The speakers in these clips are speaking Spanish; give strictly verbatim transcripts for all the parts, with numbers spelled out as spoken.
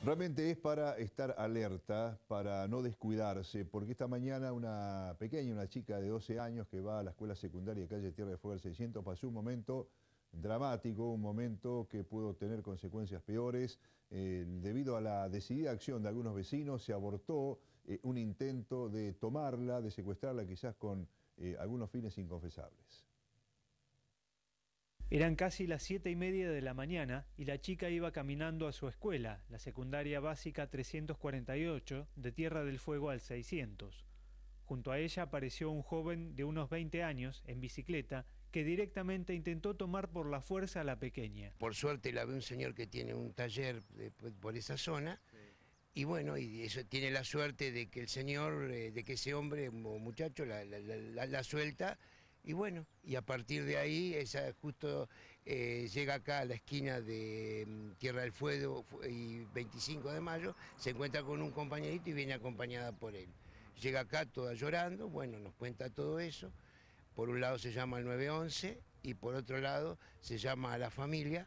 Realmente es para estar alerta, para no descuidarse, porque esta mañana una pequeña, una chica de doce años que va a la escuela secundaria calle Tierra del Fuego al seiscientos, pasó un momento dramático, un momento que pudo tener consecuencias peores. Eh, debido a la decidida acción de algunos vecinos, se abortó eh, un intento de tomarla, de secuestrarla, quizás con eh, algunos fines inconfesables. Eran casi las siete y media de la mañana y la chica iba caminando a su escuela, la secundaria básica trescientos cuarenta y ocho, de Tierra del Fuego al seiscientos. Junto a ella apareció un joven de unos veinte años, en bicicleta, que directamente intentó tomar por la fuerza a la pequeña. Por suerte la ve un señor que tiene un taller de, por esa zona, y bueno, y eso tiene la suerte de que el señor, de que ese hombre o muchacho la, la, la, la suelta. Y bueno, y a partir de ahí, esa justo eh, llega acá a la esquina de um, Tierra del Fuego y veinticinco de mayo, se encuentra con un compañerito y viene acompañada por él. Llega acá toda llorando, bueno, nos cuenta todo eso. Por un lado se llama al nueve once y por otro lado se llama a la familia.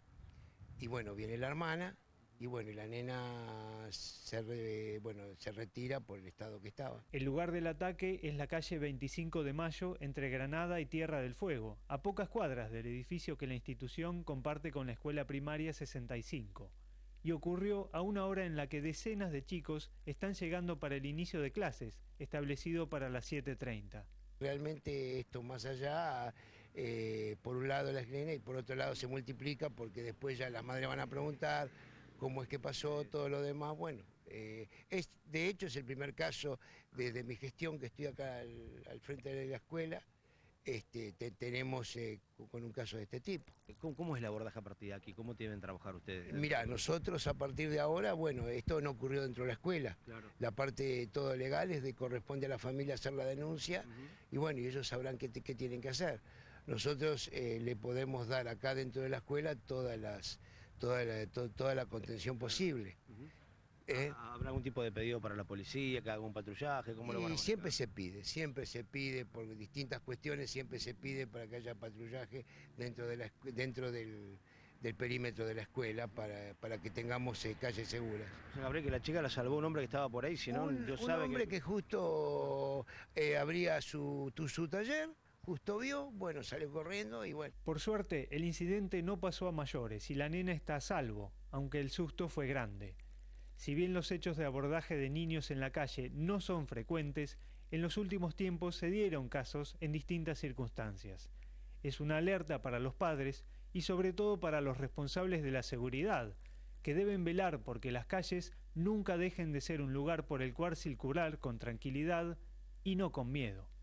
Y bueno, viene la hermana y bueno, y la nena se, re, bueno, se retira por el estado que estaba. El lugar del ataque es la calle veinticinco de mayo entre Granada y Tierra del Fuego, a pocas cuadras del edificio que la institución comparte con la escuela primaria sesenta y cinco. Y ocurrió a una hora en la que decenas de chicos están llegando para el inicio de clases, establecido para las siete treinta. Realmente esto más allá, eh, por un lado las nenas y por otro lado se multiplica porque después ya las madres van a preguntar cómo es que pasó, todo lo demás. Bueno, eh, es, de hecho es el primer caso desde mi gestión que estoy acá al, al frente de la escuela. Este, te, tenemos eh, con un caso de este tipo. ¿Cómo, ¿Cómo es el abordaje a partir de aquí? ¿Cómo deben trabajar ustedes? Mirá, nosotros a partir de ahora, bueno, esto no ocurrió dentro de la escuela. Claro. La parte todo legal es de corresponde a la familia hacer la denuncia, uh-huh. Y bueno, y ellos sabrán qué, qué tienen que hacer. Nosotros eh, le podemos dar acá dentro de la escuela todas las, toda, la, to, toda la contención posible. Uh-huh. ¿Eh? ¿Habrá algún tipo de pedido para la policía, que haga un patrullaje? ¿Cómo lo van a manejar? Siempre se pide, siempre se pide, por distintas cuestiones, siempre se pide para que haya patrullaje dentro, de la, dentro del, del perímetro de la escuela para, para que tengamos eh, calles seguras. O sea, Gabriel, que la chica la salvó un hombre que estaba por ahí, si no, un, yo un sabe hombre que... que justo eh, abría su, tu, su taller, justo vio, bueno, salió corriendo y bueno. Por suerte, el incidente no pasó a mayores y la nena está a salvo, aunque el susto fue grande. Si bien los hechos de abordaje de niños en la calle no son frecuentes, en los últimos tiempos se dieron casos en distintas circunstancias. Es una alerta para los padres y sobre todo para los responsables de la seguridad, que deben velar porque las calles nunca dejen de ser un lugar por el cual circular con tranquilidad y no con miedo.